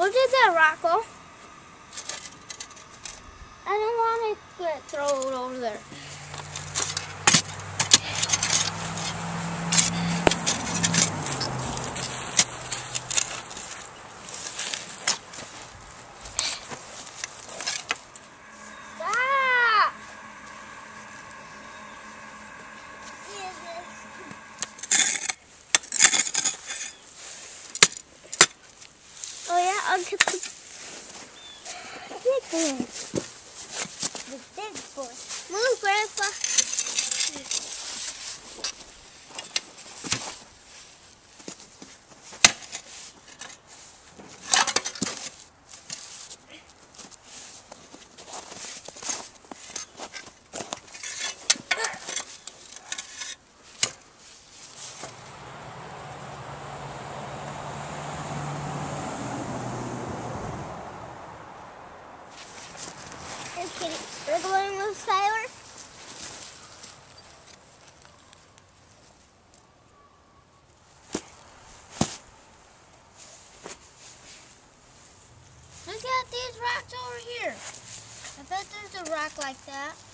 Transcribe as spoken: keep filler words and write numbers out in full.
Where did that rock go? I don't want to get thrown over there. Stop! Oh yeah, I'll get the big one. The big boy. Move, Grandpa. Okay, we're going with Skylar. Look at these rocks over here. I bet there's a rock like that.